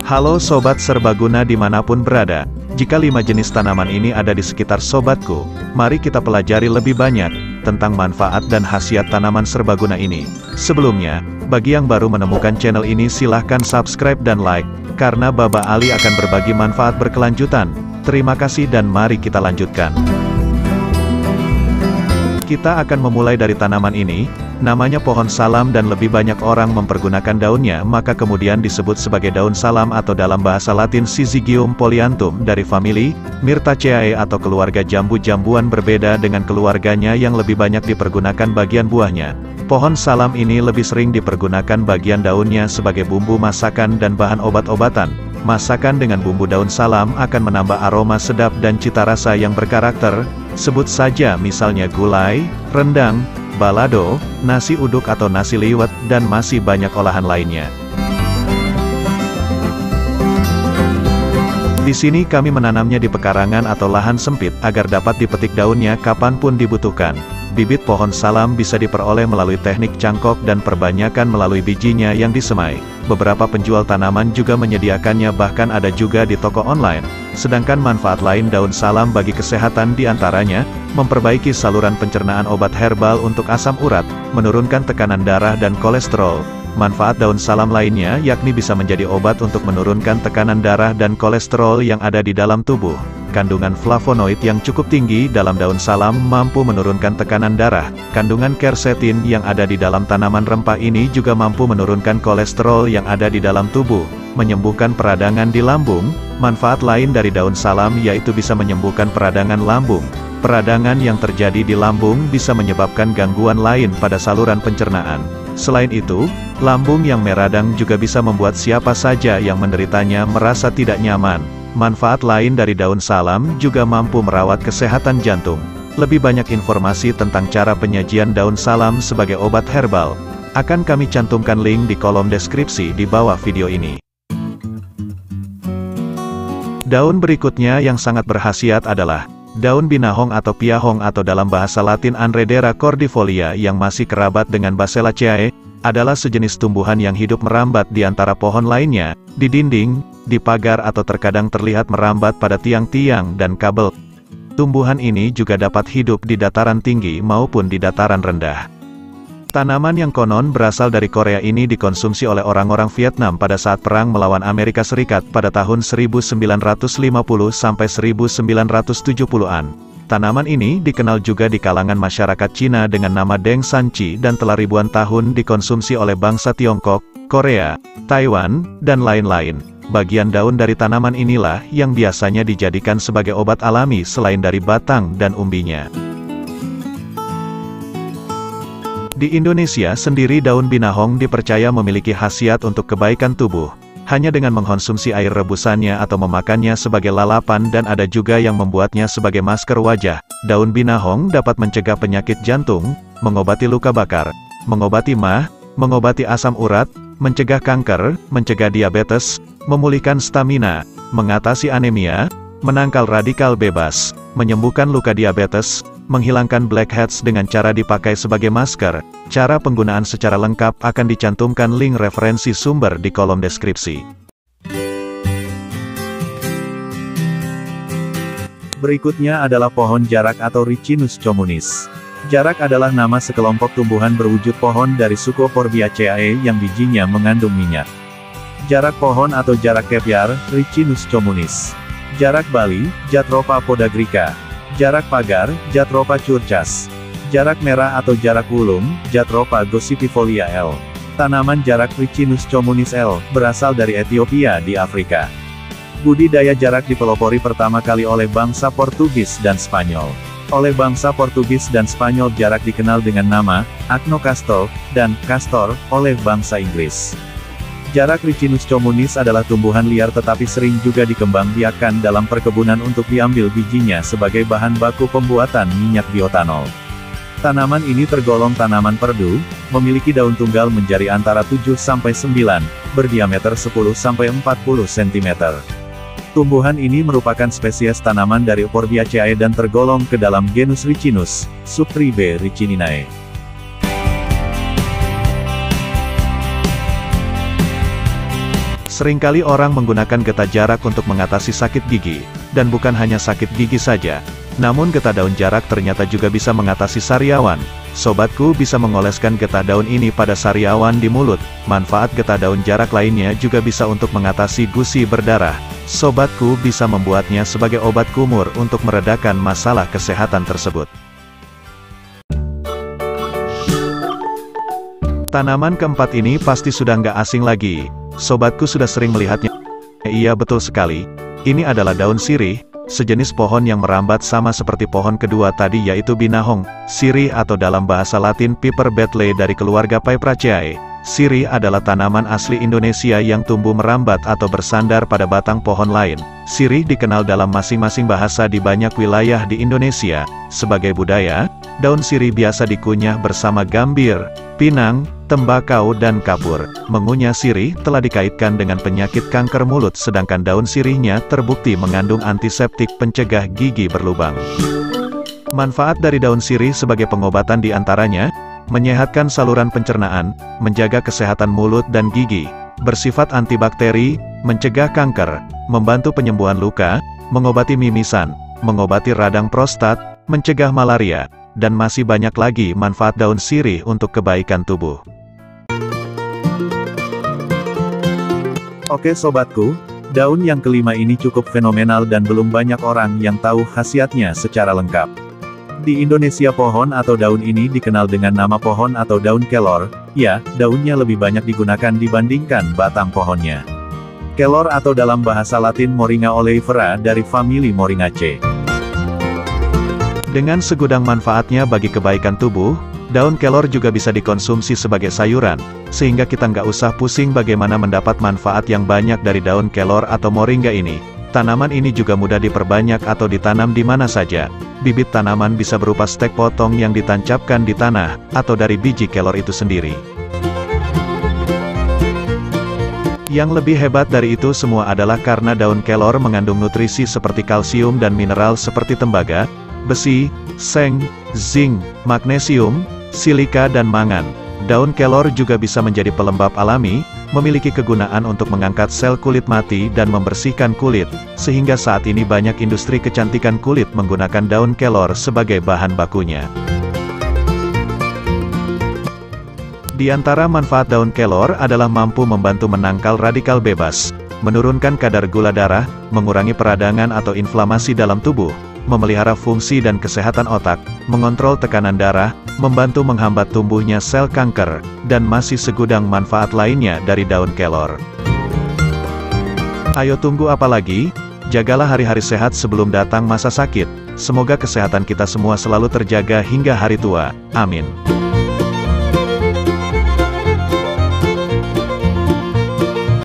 Halo Sobat Serbaguna dimanapun berada, jika 5 jenis tanaman ini ada di sekitar sobatku, mari kita pelajari lebih banyak tentang manfaat dan khasiat tanaman serbaguna ini. Sebelumnya, bagi yang baru menemukan channel ini silahkan subscribe dan like, karena Baba Ali akan berbagi manfaat berkelanjutan. Terima kasih dan mari kita lanjutkan. Kita akan memulai dari tanaman ini, namanya pohon salam dan lebih banyak orang mempergunakan daunnya maka kemudian disebut sebagai daun salam atau dalam bahasa Latin Syzygium polyanthum dari famili Myrtaceae atau keluarga jambu-jambuan berbeda dengan keluarganya yang lebih banyak dipergunakan bagian buahnya. Pohon salam ini lebih sering dipergunakan bagian daunnya sebagai bumbu masakan dan bahan obat-obatan. Masakan dengan bumbu daun salam akan menambah aroma sedap dan cita rasa yang berkarakter, sebut saja misalnya gulai, rendang, balado, nasi uduk atau nasi liwet, dan masih banyak olahan lainnya. Di sini kami menanamnya di pekarangan atau lahan sempit agar dapat dipetik daunnya kapanpun dibutuhkan. Bibit pohon salam bisa diperoleh melalui teknik cangkok dan perbanyakan melalui bijinya yang disemai. Beberapa penjual tanaman juga menyediakannya, bahkan ada juga di toko online. Sedangkan manfaat lain daun salam bagi kesehatan diantaranya, memperbaiki saluran pencernaan obat herbal untuk asam urat, menurunkan tekanan darah dan kolesterol. Manfaat daun salam lainnya yakni bisa menjadi obat untuk menurunkan tekanan darah dan kolesterol yang ada di dalam tubuh. Kandungan flavonoid yang cukup tinggi dalam daun salam mampu menurunkan tekanan darah. Kandungan quercetin yang ada di dalam tanaman rempah ini juga mampu menurunkan kolesterol yang ada di dalam tubuh, menyembuhkan peradangan di lambung. Manfaat lain dari daun salam yaitu bisa menyembuhkan peradangan lambung. Peradangan yang terjadi di lambung bisa menyebabkan gangguan lain pada saluran pencernaan. Selain itu, lambung yang meradang juga bisa membuat siapa saja yang menderitanya merasa tidak nyaman. Manfaat lain dari daun salam juga mampu merawat kesehatan jantung. Lebih banyak informasi tentang cara penyajian daun salam sebagai obat herbal akan kami cantumkan link di kolom deskripsi di bawah video ini. Daun berikutnya yang sangat berkhasiat adalah daun binahong atau piahong atau dalam bahasa Latin Anredera cordifolia yang masih kerabat dengan Basselaceae, adalah sejenis tumbuhan yang hidup merambat di antara pohon lainnya, di dinding, di pagar atau terkadang terlihat merambat pada tiang-tiang dan kabel. Tumbuhan ini juga dapat hidup di dataran tinggi maupun di dataran rendah. Tanaman yang konon berasal dari Korea ini dikonsumsi oleh orang-orang Vietnam pada saat perang melawan Amerika Serikat pada tahun 1950 sampai 1970-an. Tanaman ini dikenal juga di kalangan masyarakat Cina dengan nama Deng Sanchi dan telah ribuan tahun dikonsumsi oleh bangsa Tiongkok, Korea, Taiwan, dan lain-lain. Bagian daun dari tanaman inilah yang biasanya dijadikan sebagai obat alami selain dari batang dan umbinya. Di Indonesia sendiri daun binahong dipercaya memiliki khasiat untuk kebaikan tubuh. Hanya dengan mengkonsumsi air rebusannya atau memakannya sebagai lalapan, dan ada juga yang membuatnya sebagai masker wajah. Daun binahong dapat mencegah penyakit jantung, mengobati luka bakar, mengobati MAH, mengobati asam urat, mencegah kanker, mencegah diabetes, memulihkan stamina, mengatasi anemia, menangkal radikal bebas, menyembuhkan luka diabetes, menghilangkan blackheads dengan cara dipakai sebagai masker. Cara penggunaan secara lengkap akan dicantumkan link referensi sumber di kolom deskripsi. Berikutnya adalah pohon jarak atau Ricinus communis. Jarak adalah nama sekelompok tumbuhan berwujud pohon dari suku Forbiaceae yang bijinya mengandung minyak. Jarak pohon atau jarak kepiar, Ricinus communis. Jarak Bali, Jatropha podagrica. Jarak pagar, Jatropha curcas. Jarak merah atau jarak wulung, Jatropha gossypifolia L. Tanaman jarak Ricinus communis L berasal dari Ethiopia di Afrika. Budidaya jarak dipelopori pertama kali oleh bangsa Portugis dan Spanyol. Oleh bangsa Portugis dan Spanyol jarak dikenal dengan nama Achnocastor dan Castor oleh bangsa Inggris. Jarak Ricinus communis adalah tumbuhan liar tetapi sering juga dikembangbiakkan dalam perkebunan untuk diambil bijinya sebagai bahan baku pembuatan minyak biotanol. Tanaman ini tergolong tanaman perdu, memiliki daun tunggal menjari antara 7-9, berdiameter 10-40 cm. Tumbuhan ini merupakan spesies tanaman dari Forbiaceae dan tergolong ke dalam genus Ricinus, subtribe Ricininae. Seringkali orang menggunakan getah jarak untuk mengatasi sakit gigi, dan bukan hanya sakit gigi saja. Namun getah daun jarak ternyata juga bisa mengatasi sariawan. Sobatku bisa mengoleskan getah daun ini pada sariawan di mulut. Manfaat getah daun jarak lainnya juga bisa untuk mengatasi gusi berdarah. Sobatku bisa membuatnya sebagai obat kumur untuk meredakan masalah kesehatan tersebut. Tanaman keempat ini pasti sudah nggak asing lagi. Sobatku sudah sering melihatnya. Iya, betul sekali. Ini adalah daun sirih, sejenis pohon yang merambat sama seperti pohon kedua tadi, yaitu binahong. Sirih atau dalam bahasa Latin Piper betlei dari keluarga Piperaceae. Sirih adalah tanaman asli Indonesia yang tumbuh merambat atau bersandar pada batang pohon lain. Sirih dikenal dalam masing-masing bahasa di banyak wilayah di Indonesia. Sebagai budaya, daun sirih biasa dikunyah bersama gambir, pinang, tembakau dan kapur. Mengunyah sirih telah dikaitkan dengan penyakit kanker mulut, sedangkan daun sirihnya terbukti mengandung antiseptik pencegah gigi berlubang. Manfaat dari daun sirih sebagai pengobatan diantaranya, menyehatkan saluran pencernaan, menjaga kesehatan mulut dan gigi, bersifat antibakteri, mencegah kanker, membantu penyembuhan luka, mengobati mimisan, mengobati radang prostat, mencegah malaria, dan masih banyak lagi manfaat daun sirih untuk kebaikan tubuh. Oke sobatku, daun yang kelima ini cukup fenomenal dan belum banyak orang yang tahu khasiatnya secara lengkap. Di Indonesia pohon atau daun ini dikenal dengan nama pohon atau daun kelor. Ya, daunnya lebih banyak digunakan dibandingkan batang pohonnya. Kelor atau dalam bahasa Latin Moringa oleifera dari famili Moringaceae. Dengan segudang manfaatnya bagi kebaikan tubuh, daun kelor juga bisa dikonsumsi sebagai sayuran, sehingga kita nggak usah pusing bagaimana mendapat manfaat yang banyak dari daun kelor atau moringa ini. Tanaman ini juga mudah diperbanyak atau ditanam di mana saja. Bibit tanaman bisa berupa stek potong yang ditancapkan di tanah, atau dari biji kelor itu sendiri. Yang lebih hebat dari itu semua adalah karena daun kelor mengandung nutrisi seperti kalsium dan mineral seperti tembaga, besi, seng, zinc, magnesium, silika dan mangan. Daun kelor juga bisa menjadi pelembab alami, memiliki kegunaan untuk mengangkat sel kulit mati dan membersihkan kulit, sehingga saat ini banyak industri kecantikan kulit menggunakan daun kelor sebagai bahan bakunya. Di antara manfaat daun kelor adalah mampu membantu menangkal radikal bebas, menurunkan kadar gula darah, mengurangi peradangan atau inflamasi dalam tubuh, memelihara fungsi dan kesehatan otak, mengontrol tekanan darah, membantu menghambat tumbuhnya sel kanker, dan masih segudang manfaat lainnya dari daun kelor. Ayo tunggu apa lagi? Jagalah hari-hari sehat sebelum datang masa sakit. Semoga kesehatan kita semua selalu terjaga hingga hari tua. Amin.